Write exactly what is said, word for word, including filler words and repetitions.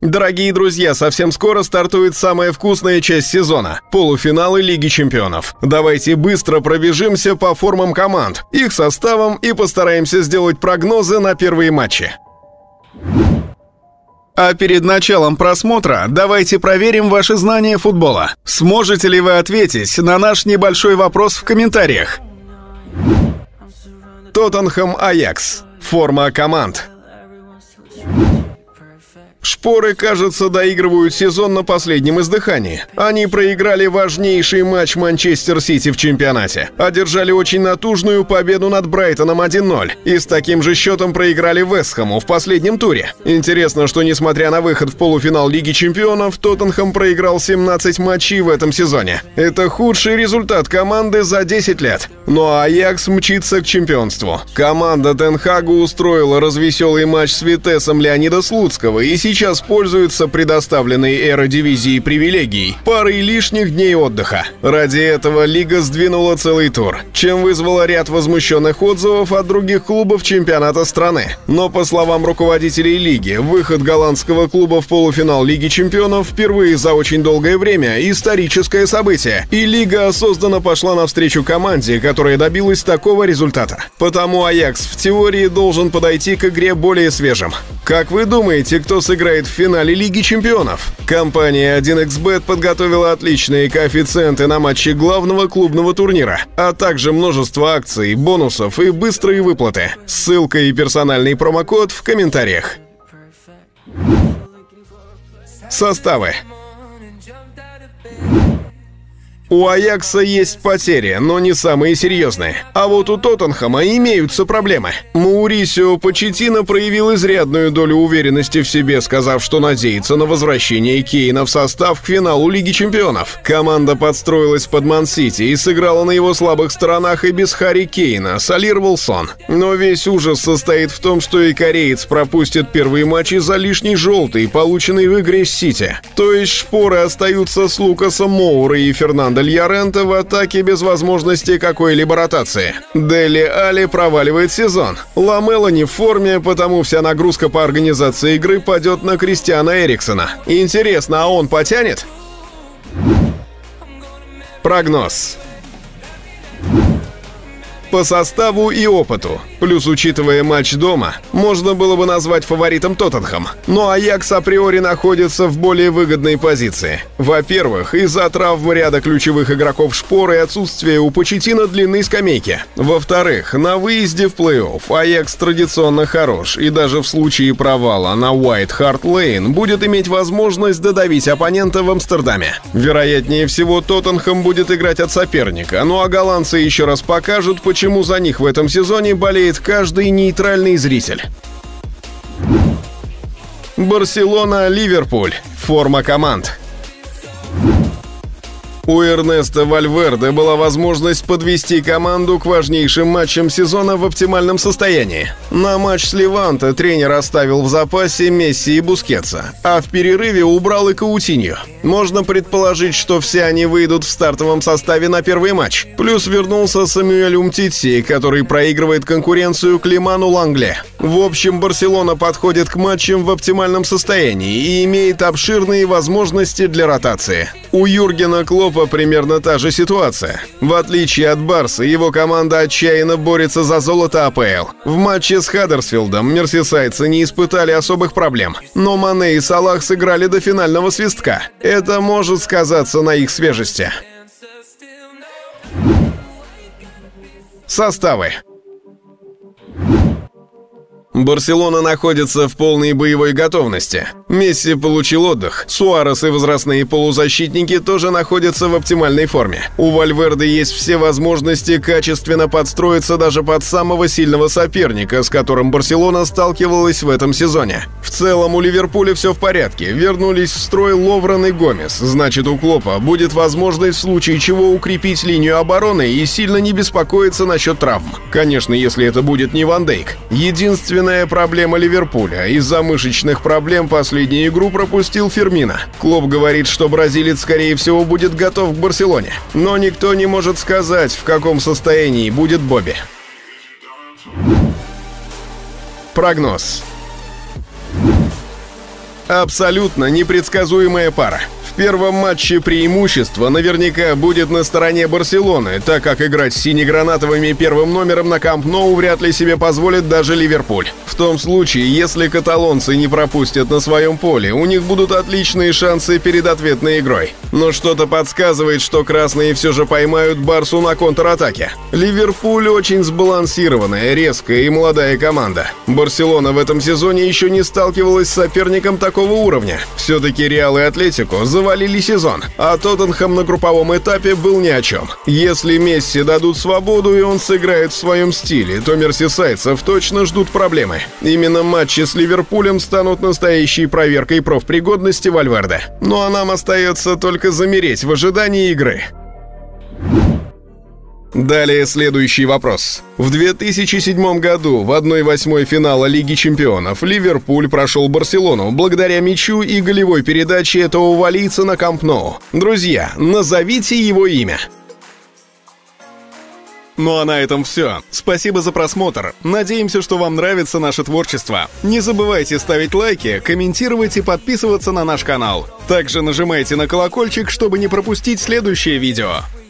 Дорогие друзья, совсем скоро стартует самая вкусная часть сезона – полуфиналы Лиги Чемпионов. Давайте быстро пробежимся по формам команд, их составам и постараемся сделать прогнозы на первые матчи. А перед началом просмотра давайте проверим ваши знания футбола. Сможете ли вы ответить на наш небольшой вопрос в комментариях? Тоттенхэм Аякс. Форма команд. Шпоры, кажется, доигрывают сезон на последнем издыхании. Они проиграли важнейший матч Манчестер Сити в чемпионате, одержали очень натужную победу над Брайтоном один ноль и с таким же счетом проиграли Вест Хэму в последнем туре. Интересно, что несмотря на выход в полуфинал Лиги Чемпионов, Тоттенхэм проиграл семнадцать матчей в этом сезоне. Это худший результат команды за десять лет. Ну а Аякс мчится к чемпионству. Команда Тен Хага устроила развеселый матч с Витессом Леонида Слуцкого и сейчас Сейчас пользуются предоставленной Эродивизией привилегией – парой лишних дней отдыха. Ради этого Лига сдвинула целый тур, чем вызвала ряд возмущенных отзывов от других клубов чемпионата страны. Но, по словам руководителей Лиги, выход голландского клуба в полуфинал Лиги Чемпионов впервые за очень долгое время – историческое событие, и Лига осознанно пошла навстречу команде, которая добилась такого результата. Потому Аякс в теории должен подойти к игре более свежим. Как вы думаете, кто сыграет в финале Лиги Чемпионов? Компания один икс бет подготовила отличные коэффициенты на матчи главного клубного турнира, а также множество акций, бонусов и быстрые выплаты. Ссылка и персональный промокод в комментариях. Составы. У Аякса есть потери, но не самые серьезные. А вот у Тоттенхэма имеются проблемы. Маурисио Почеттино проявил изрядную долю уверенности в себе, сказав, что надеется на возвращение Кейна в состав к финалу Лиги Чемпионов. Команда подстроилась под Ман-Сити и сыграла на его слабых сторонах и без Харри Кейна, солировал сон. Но весь ужас состоит в том, что и кореец пропустит первые матчи за лишний желтый, полученный в игре с Сити. То есть шпоры остаются с Лукасом Моура и Фернандо Льоренте в атаке без возможности какой-либо ротации. Дели Али проваливает сезон. Ламела не в форме, потому вся нагрузка по организации игры падет на Кристиана Эриксена. Интересно, а он потянет? Прогноз. По составу и опыту, плюс учитывая матч дома, можно было бы назвать фаворитом Тоттенхэм. Но Аякс априори находится в более выгодной позиции. Во-первых, из-за травмы ряда ключевых игроков шпоры и отсутствия у Почеттино длинной скамейки. Во-вторых, на выезде в плей-офф Аякс традиционно хорош, и даже в случае провала на Уайт Харт Лейн будет иметь возможность додавить оппонента в Амстердаме. Вероятнее всего, Тоттенхэм будет играть от соперника, ну а голландцы еще раз покажут, почему Почему за них в этом сезоне болеет каждый нейтральный зритель. Барселона-Ливерпуль. Форма команд. У Эрнеста Вальверде была возможность подвести команду к важнейшим матчам сезона в оптимальном состоянии. На матч с Леванте тренер оставил в запасе Месси и Бускетса, а в перерыве убрал и Каутиньо. Можно предположить, что все они выйдут в стартовом составе на первый матч. Плюс вернулся Самюэль Умтити, который проигрывает конкуренцию Климану Лангле. В общем, Барселона подходит к матчам в оптимальном состоянии и имеет обширные возможности для ротации. У Юргена Клоппа примерно та же ситуация. В отличие от Барса, его команда отчаянно борется за золото а пэ эл. В матче с Хаддерсфилдом мерсисайдцы не испытали особых проблем, но Мане и Салах сыграли до финального свистка. Это может сказаться на их свежести. Составы. Барселона находится в полной боевой готовности. Месси получил отдых. Суарес и возрастные полузащитники тоже находятся в оптимальной форме. У Вальверде есть все возможности качественно подстроиться даже под самого сильного соперника, с которым Барселона сталкивалась в этом сезоне. В целом у Ливерпуля все в порядке. Вернулись в строй Ловрен и Гомес. Значит, у Клоппа будет возможность в случае чего укрепить линию обороны и сильно не беспокоиться насчет травм. Конечно, если это будет не Ван Дейк. Единственное проблема Ливерпуля. Из-за мышечных проблем последнюю игру пропустил Фермино. Клопп говорит, что бразилец, скорее всего, будет готов к Барселоне. Но никто не может сказать, в каком состоянии будет Бобби. Прогноз. Абсолютно непредсказуемая пара. В первом матче преимущество наверняка будет на стороне Барселоны, так как играть с сине-гранатовыми первым номером на Камп Ноу вряд ли себе позволит даже Ливерпуль. В том случае, если каталонцы не пропустят на своем поле, у них будут отличные шансы перед ответной игрой. Но что-то подсказывает, что красные все же поймают Барсу на контратаке. Ливерпуль очень сбалансированная, резкая и молодая команда. Барселона в этом сезоне еще не сталкивалась с соперником такого уровня. Все-таки Реал и Атлетико завалили сезон, а Тоттенхэм на групповом этапе был ни о чем. Если Месси дадут свободу и он сыграет в своем стиле, то мерсисайдцев точно ждут проблемы. Именно матчи с Ливерпулем станут настоящей проверкой профпригодности Вальверде. Ну а нам остается только замереть в ожидании игры. Далее следующий вопрос. В две тысячи седьмом году в одной восьмой финала Лиги Чемпионов Ливерпуль прошел Барселону благодаря мячу и голевой передаче этого валийца на Камп Ноу. Друзья, назовите его имя. Ну а на этом все. Спасибо за просмотр. Надеемся, что вам нравится наше творчество. Не забывайте ставить лайки, комментировать и подписываться на наш канал. Также нажимайте на колокольчик, чтобы не пропустить следующее видео.